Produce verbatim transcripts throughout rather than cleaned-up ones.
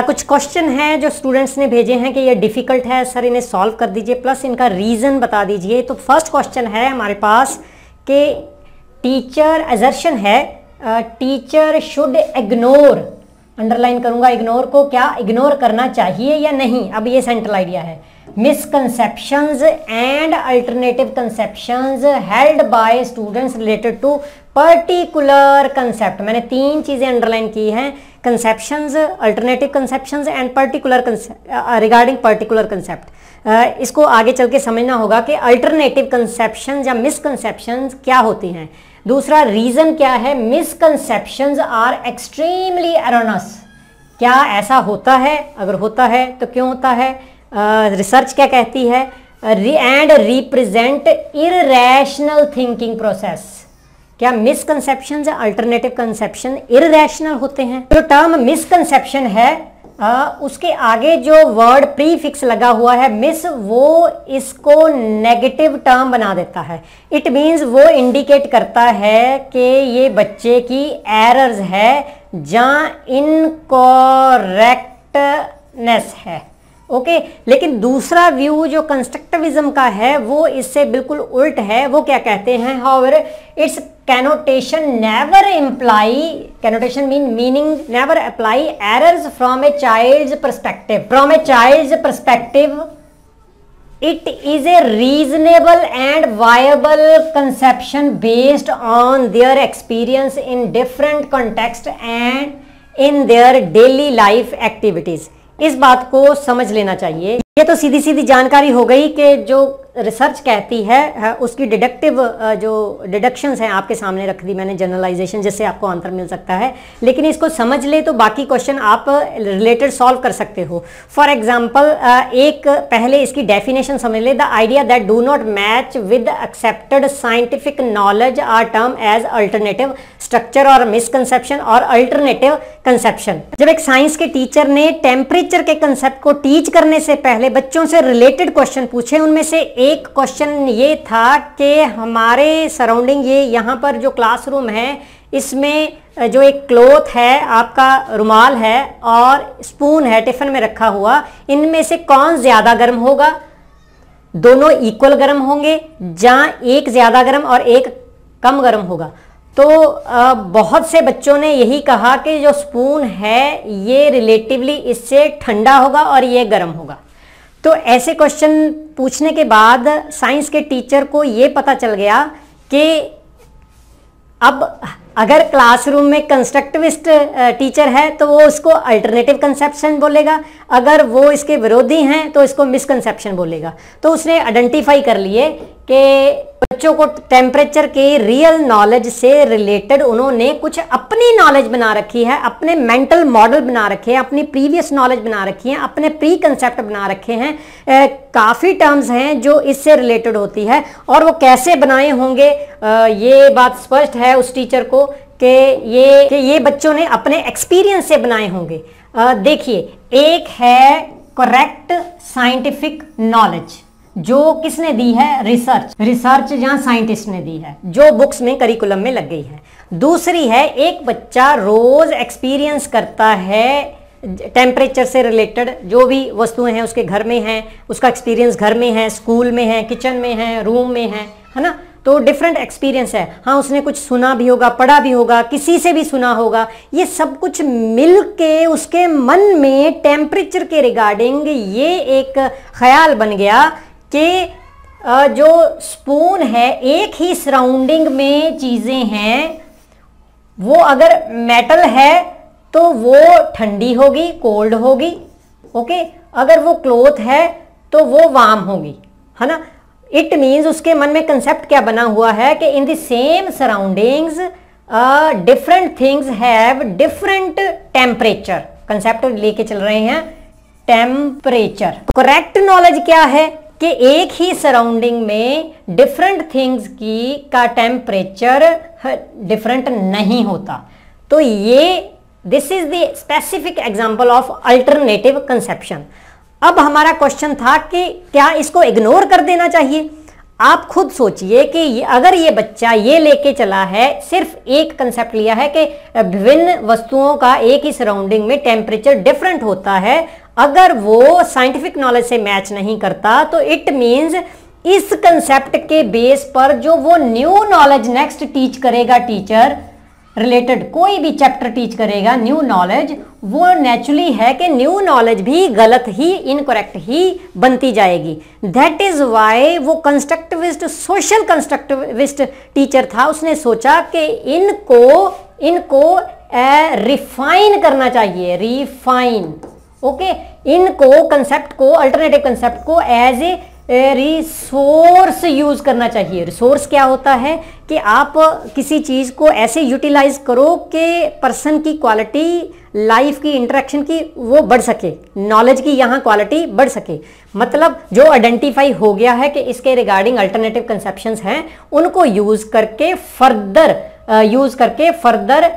कुछ क्वेश्चन है जो स्टूडेंट्स ने भेजे हैं कि ये डिफिकल्ट है सर, इन्हें सॉल्व कर दीजिए प्लस इनका रीज़न बता दीजिए। तो फर्स्ट क्वेश्चन है हमारे पास कि टीचर असर्शन है टीचर शुड इग्नोर, अंडरलाइन करूंगा इग्नोर को, क्या इग्नोर करना चाहिए या नहीं। अब ये सेंट्रल आइडिया है, misconceptions and alternative conceptions held by students related to particular concept. मैंने तीन चीजें अंडरलाइन की हैं, conceptions, alternative conceptions and particular regarding particular concept. इसको आगे चल के समझना होगा कि अल्टरनेटिव कंसेप्शंस या मिसकंसेप्शंस क्या होती हैं। दूसरा रीजन क्या है, मिसकंसेप्शंस आर एक्सट्रीमली एरोनस, क्या ऐसा होता है, अगर होता है तो क्यों होता है, रिसर्च uh, क्या कहती है, and represent irrational thinking process. क्या मिसकंसेप्शन या अल्टरनेटिव कंसेप्शन इररेशनल होते हैं। जो टर्म मिसकंसेप्शन है आ, उसके आगे जो वर्ड प्रीफिक्स लगा हुआ है मिस, वो इसको नेगेटिव टर्म बना देता है। इट मीन्स वो इंडिकेट करता है कि ये बच्चे की एरर्स है जहाँ इनकरेक्टनेस है। ओके okay, लेकिन दूसरा व्यू जो कंस्ट्रक्टिविज्म का है वो इससे बिल्कुल उल्ट है। वो क्या कहते हैं, however its connotation never imply, connotation mean meaning never apply errors from a child's perspective, from a child's perspective it is a reasonable and viable conception based on their experience in different context and in their daily life activities। इस बात को समझ लेना चाहिए। ये तो सीधी सीधी जानकारी हो गई कि जो रिसर्च कहती है उसकी डिडक्टिव जो डिडक्शंस हैं आपके सामने रख दी मैंने, जनरलाइजेशन, जिससे आपको आंसर मिल सकता है। लेकिन इसको समझ ले तो बाकी क्वेश्चन आप रिलेटेड सॉल्व कर सकते हो। फॉर एग्जांपल एक पहले इसकी डेफिनेशन समझ ले, the idea that do not match with accepted scientific knowledge are term as alternative structure और मिसकंसेप्शन और अल्टरनेटिव कंसेप्शन। जब एक साइंस के टीचर ने टेम्परेचर के कंसेप्ट को टीच करने से पहले बच्चों से रिलेटेड क्वेश्चन पूछे, उनमें से एक क्वेश्चन ये था कि हमारे सराउंडिंग, ये यहाँ पर जो क्लासरूम है इसमें जो एक क्लॉथ है, आपका रुमाल है और स्पून है टिफिन में रखा हुआ, इनमें से कौन ज़्यादा गर्म होगा। दोनों इक्वल गर्म होंगे, जहाँ एक ज़्यादा गर्म और एक कम गर्म होगा। तो आ, बहुत से बच्चों ने यही कहा कि जो स्पून है ये रिलेटिवली इससे ठंडा होगा और ये गर्म होगा। तो ऐसे क्वेश्चन पूछने के बाद साइंस के टीचर को ये पता चल गया कि अब अगर क्लासरूम में कंस्ट्रक्टिविस्ट टीचर है तो वो उसको अल्टरनेटिव कंसेप्शन बोलेगा, अगर वो इसके विरोधी हैं तो इसको मिसकंसेप्शन बोलेगा। तो उसने आइडेंटिफाई कर लिए कि बच्चों को टेम्परेचर के रियल नॉलेज से रिलेटेड उन्होंने कुछ अपनी नॉलेज बना रखी है, अपने मेंटल मॉडल बना रखे हैं, अपनी प्रीवियस नॉलेज बना रखी है, अपने प्री कंसेप्ट बना रखे हैं। ए, काफ़ी टर्म्स हैं जो इससे रिलेटेड होती है और वो कैसे बनाए होंगे आ, ये बात स्पष्ट है उस टीचर को कि ये कि ये बच्चों ने अपने एक्सपीरियंस से बनाए होंगे। देखिए, एक है करेक्ट साइंटिफिक नॉलेज जो किसने दी है, रिसर्च, रिसर्च जहाँ साइंटिस्ट ने दी है, जो बुक्स में करिकुलम में लग गई है। दूसरी है एक बच्चा रोज एक्सपीरियंस करता है टेम्परेचर से रिलेटेड, जो भी वस्तुएं हैं उसके घर में हैं, उसका एक्सपीरियंस घर में है, स्कूल में है, किचन में है, रूम में है, है ना। तो डिफरेंट एक्सपीरियंस है। हाँ, उसने कुछ सुना भी होगा, पढ़ा भी होगा, किसी से भी सुना होगा, ये सब कुछ मिल के उसके मन में टेम्परेचर के रिगार्डिंग ये एक ख्याल बन गया कि जो स्पून है, एक ही सराउंडिंग में चीज़ें हैं, वो अगर मेटल है तो वो ठंडी होगी, कोल्ड होगी, ओके, अगर वो क्लॉथ है तो वो वार्म होगी, है ना। इट मीन्स उसके मन में कंसेप्ट क्या बना हुआ है कि in the same surroundings different things have different temperature, concept लेके चल रहे हैं टेम्परेचर। करेक्ट नॉलेज क्या है कि एक ही सराउंडिंग में डिफरेंट थिंग्स की का टेम्परेचर डिफरेंट नहीं होता। तो ये this is the specific example of alternative conception. अब हमारा क्वेश्चन था कि क्या इसको इग्नोर कर देना चाहिए। आप खुद सोचिए कि अगर ये बच्चा ये लेके चला है, सिर्फ एक कंसेप्ट लिया है कि विभिन्न वस्तुओं का एक ही सराउंडिंग में टेम्परेचर डिफरेंट होता है, अगर वो साइंटिफिक नॉलेज से मैच नहीं करता तो इट मीन्स इस कंसेप्ट के बेस पर जो वो न्यू नॉलेज नेक्स्ट टीच करेगा, टीचर रिलेटेड कोई भी चैप्टर टीच करेगा न्यू नॉलेज, वो नेचुरली है कि न्यू नॉलेज भी गलत ही, इनकरेक्ट ही बनती जाएगी। दैट इज वाई वो कंस्ट्रक्टिविस्ट, सोशल कंस्ट्रक्टिविस्ट टीचर था, उसने सोचा कि इनको इनको रिफाइन करना चाहिए, रिफाइन, ओके, इनको कंसेप्ट को, अल्टरनेटिव कंसेप्ट को एज ए रिसोर्स यूज करना चाहिए। रिसोर्स क्या होता है कि आप किसी चीज को ऐसे यूटिलाइज करो कि पर्सन की क्वालिटी, लाइफ की, इंटरेक्शन की वो बढ़ सके, नॉलेज की यहाँ क्वालिटी बढ़ सके। मतलब जो आइडेंटिफाई हो गया है कि इसके रिगार्डिंग अल्टरनेटिव कंसेप्शंस हैं, उनको यूज करके फर्दर यूज करके फर्दर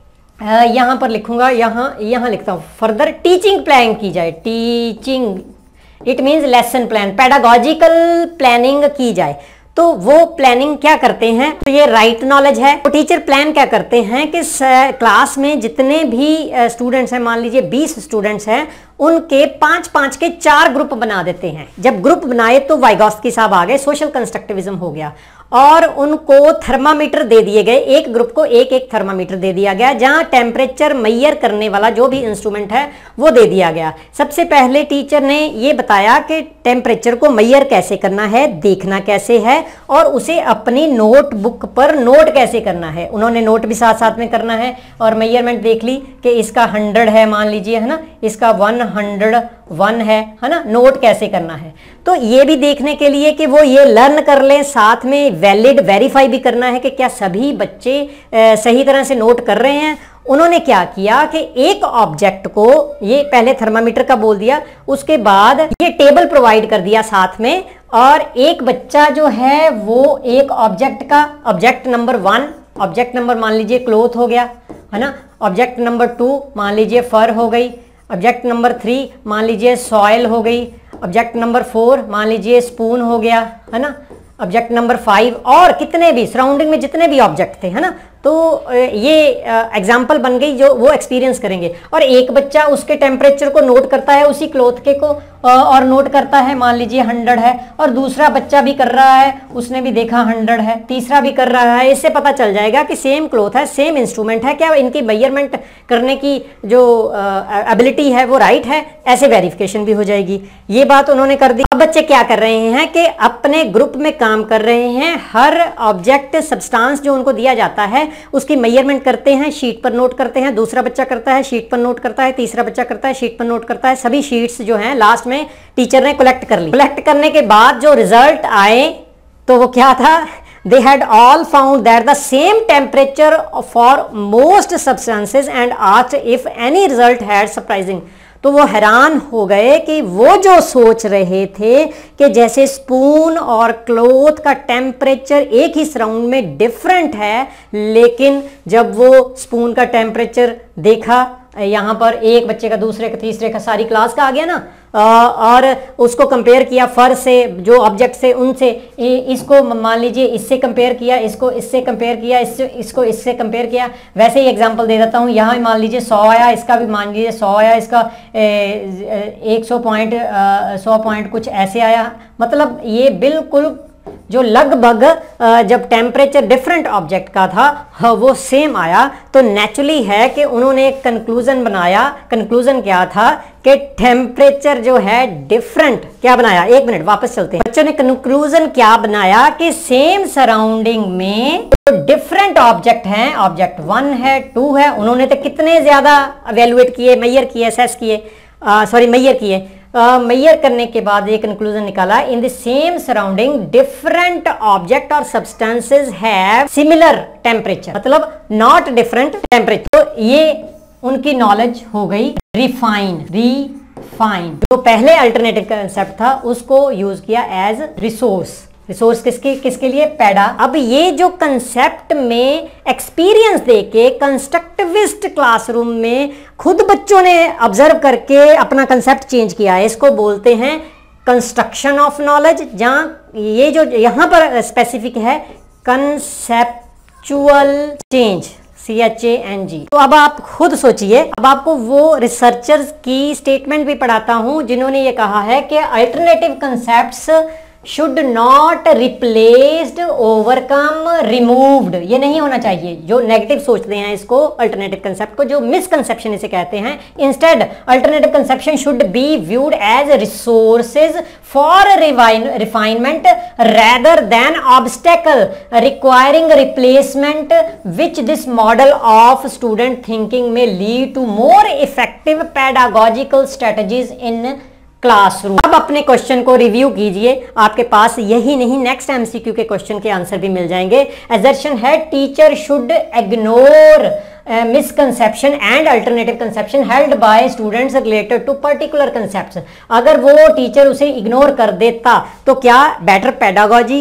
यहाँ पर लिखूंगा, यहाँ यहाँ लिखता हूँ, फर्दर टीचिंग प्लान की जाए। Teaching it means lesson plan, pedagogical planning की जाए। तो वो प्लानिंग क्या करते हैं, तो ये राइट नॉलेज है। तो टीचर प्लान क्या करते हैं कि क्लास में जितने भी स्टूडेंट्स हैं, मान लीजिए बीस स्टूडेंट्स हैं, उनके पांच पांच के चार ग्रुप बना देते हैं। जब ग्रुप बनाए तो वाइगॉस्की साहब आ गए, सोशल कंस्ट्रक्टिविज्म हो गया, और उनको थर्मामीटर दे दिए गए, एक ग्रुप को एक एक थर्मामीटर दे दिया गया, जहां टेम्परेचर मेजर करने वाला जो भी इंस्ट्रूमेंट है वो दे दिया गया। सबसे पहले टीचर ने ये बताया कि टेम्परेचर को मेजर कैसे करना है, देखना कैसे है, और उसे अपनी नोटबुक पर नोट कैसे करना है। उन्होंने नोट भी साथ साथ में करना है, और मेजरमेंट देख ली कि इसका हंड्रेड है मान लीजिए, है ना, इसका वन हंड्रेड वन है है ना, नोट कैसे करना है। तो ये भी देखने के लिए कि वो ये लर्न कर लें, साथ में वैलिड वेरीफाई भी करना है कि क्या सभी बच्चे आ, सही तरह से नोट कर रहे हैं। उन्होंने क्या किया कि एक ऑब्जेक्ट को, ये पहले थर्मामीटर का बोल दिया, उसके बाद ये टेबल प्रोवाइड कर दिया साथ में, और एक बच्चा जो है वो एक ऑब्जेक्ट का, object number one, object number मान लीजिए क्लोथ हो गया, है ना, ऑब्जेक्ट नंबर टू मान लीजिए फर हो गई, ऑब्जेक्ट नंबर थ्री मान लीजिए सॉइल हो गई, ऑब्जेक्ट नंबर फोर मान लीजिए स्पून हो गया, है ना, ऑब्जेक्ट नंबर फाइव, और कितने भी सराउंडिंग में जितने भी ऑब्जेक्ट थे, है ना। तो ये एग्जाम्पल बन गई जो वो एक्सपीरियंस करेंगे। और एक बच्चा उसके टेम्परेचर को नोट करता है, उसी क्लोथ के को और नोट करता है, मान लीजिए हंड्रेड है, और दूसरा बच्चा भी कर रहा है, उसने भी देखा हंड्रेड है, तीसरा भी कर रहा है। इससे पता चल जाएगा कि सेम क्लोथ है, सेम इंस्ट्रूमेंट है, क्या इनकी मेजरमेंट करने की जो एबिलिटी है वो राइट है, ऐसे वेरिफिकेशन भी हो जाएगी। ये बात उन्होंने कर दी। अब बच्चे क्या कर रहे हैं कि अपने ग्रुप में काम कर रहे हैं, हर ऑब्जेक्ट सब्सटेंस जो उनको दिया जाता है उसकी मेजरमेंट करते हैं, शीट पर नोट करते हैं, दूसरा बच्चा करता है शीट पर नोट करता है, तीसरा बच्चा करता है शीट पर नोट करता है। सभी शीट्स जो हैं लास्ट में टीचर ने कलेक्ट कर ली। कलेक्ट करने के बाद जो रिजल्ट आए तो वो क्या था, they had all found that the same temperature for most substances and asked if any result had surprising। तो वो हैरान हो गए कि वो जो सोच रहे थे कि जैसे स्पून और क्लोथ का टेम्परेचर एक ही सराउंड में डिफरेंट है, लेकिन जब वो स्पून का टेम्परेचर देखा, यहाँ पर एक बच्चे का, दूसरे का, तीसरे का, सारी क्लास का आ गया ना, और उसको कंपेयर किया फर से, जो ऑब्जेक्ट से, उनसे, इसको मान लीजिए इससे कंपेयर किया, इसको इससे कंपेयर किया, इससे इसको इससे कंपेयर किया। वैसे ही एग्जांपल दे देता हूँ, यहाँ मान लीजिए सौ आया, इसका भी मान लीजिए सौ आया, इसका एक सौ पॉइंट सौ पॉइंट कुछ ऐसे आया। मतलब ये बिल्कुल जो लगभग जब टेम्परेचर डिफरेंट ऑब्जेक्ट का था वो सेम आया। तो नेचुरली है कि उन्होंने एक कंक्लूजन बनाया। कंक्लूजन क्या था कि टेम्परेचर जो है डिफरेंट, क्या बनाया, एक मिनट वापस चलते हैं। बच्चों ने कंक्लूजन क्या बनाया कि सेम सराउंडिंग में जो डिफरेंट ऑब्जेक्ट हैं, ऑब्जेक्ट वन है, टू है, उन्होंने तो कितने ज्यादा एवेल्युएट किए, मेजर किए, असेस किए, सॉरी मेजर किए, मेजर uh, करने के बाद एक कंक्लूजन निकाला, in the same surrounding different object और सब्सटेंसेस हैव सिमिलर टेम्परेचर, मतलब नॉट डिफरेंट टेम्परेचर। तो ये उनकी नॉलेज हो गई रिफाइन। रिफाइन जो पहले अल्टरनेटिव कंसेप्ट था उसको यूज किया एज रिसोर्स। रिसोर्स किसके किसके लिए, पैडा। अब ये जो कंसेप्ट में एक्सपीरियंस देके कंस्ट्रक्टिविस्ट क्लासरूम में खुद बच्चों ने ऑब्जर्व करके अपना कंसेप्ट चेंज किया है, इसको बोलते हैं कंस्ट्रक्शन ऑफ नॉलेज, जहाँ ये जो यहाँ पर स्पेसिफिक है conceptual change, C H A N G. तो अब आप खुद सोचिए, अब आपको वो रिसर्चर्स की स्टेटमेंट भी पढ़ाता हूं जिन्होंने ये कहा है कि alternative concepts should not replaced, overcome, removed, ये नहीं होना चाहिए। जो नेगेटिव सोचते हैं इसको अल्टरनेटिव कंसेप्ट को, जो मिसकंसेप्शन इसे कहते हैं, instead alternative conception should be viewed as resources for refinement rather than obstacle requiring replacement, which this model of student thinking में lead to more effective pedagogical strategies in classroom. अब अपने question को review कीजिए, आपके पास यही नहीं next MCQ के क्वेश्चन के आंसर भी मिल जाएंगे। एजर्शन है teacher should ignore misconception and alternative conception held by students related to particular concepts. अगर वो टीचर उसे इग्नोर कर देता तो क्या बेटर पेडागोजी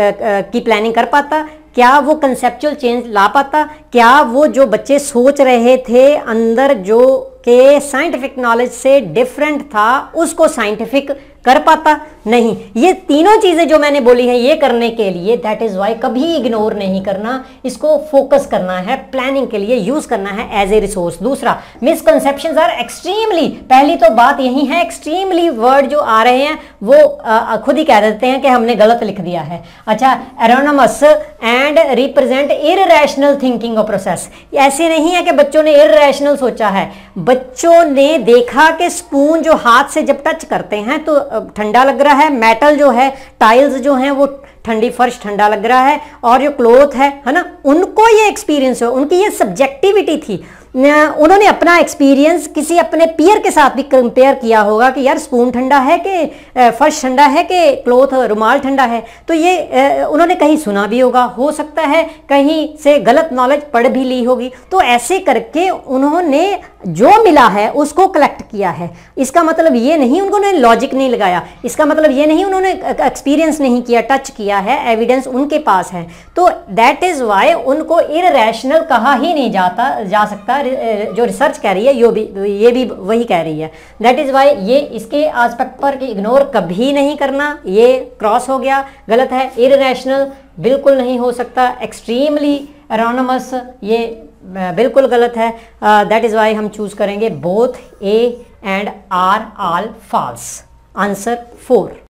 की प्लानिंग कर पाता? क्या वो कंसेप्चुअल चेंज ला पाता? क्या वो जो बच्चे सोच रहे थे अंदर जो के साइंटिफिक नॉलेज से डिफरेंट था उसको साइंटिफिक कर पाता? नहीं। ये तीनों चीजें जो मैंने बोली हैं ये करने के लिए, दैट इज वाई कभी इग्नोर नहीं करना, इसको फोकस करना है, प्लानिंग के लिए यूज करना है एज ए रिसोर्स। दूसरा, मिसकंसेप्शंस आर एक्सट्रीमली, पहली तो बात यही है, एक्सट्रीमली वर्ड जो आ रहे हैं वो आ, खुद ही कह देते हैं कि हमने गलत लिख दिया है। अच्छा, erroneous and represent irrational thinking of process. ऐसे नहीं है कि बच्चों ने इररेशनल सोचा है, बच्चों ने देखा कि स्पून जो हाथ से जब टच करते हैं तो ठंडा लग रहा है, मेटल जो है, टाइल्स जो हैं वो ठंडी, फर्श ठंडा लग रहा है, और जो क्लोथ है है ना, उनको ये एक्सपीरियंस हो, उनकी ये सब्जेक्टिविटी थी। उन्होंने अपना एक्सपीरियंस किसी अपने पीयर के साथ भी कंपेयर किया होगा कि यार स्पून ठंडा है कि फर्श ठंडा है कि क्लोथ रुमाल ठंडा है। तो ये उन्होंने कहीं सुना भी होगा, हो सकता है कहीं से गलत नॉलेज पढ़ भी ली होगी। तो ऐसे करके उन्होंने जो मिला है उसको कलेक्ट किया है। इसका मतलब ये नहीं उन्होंने लॉजिक नहीं लगाया, इसका मतलब ये नहीं उन्होंने एक्सपीरियंस नहीं किया, टच किया है, एविडेंस उनके पास है। तो दैट इज वाई उनको इररेशनल कहा ही नहीं जाता जा सकता। जो रिसर्च कह रही है यो भी ये भी वही कह रही है। दैट इज वाई ये इसके एस्पेक्ट पर कि इग्नोर कभी नहीं करना, ये क्रॉस हो गया, गलत है। इररेशनल बिल्कुल नहीं हो सकता, एक्सट्रीमली एरोनमस ये बिल्कुल गलत है। दैट इज वाई हम चूज करेंगे both A and R all false. Answer four.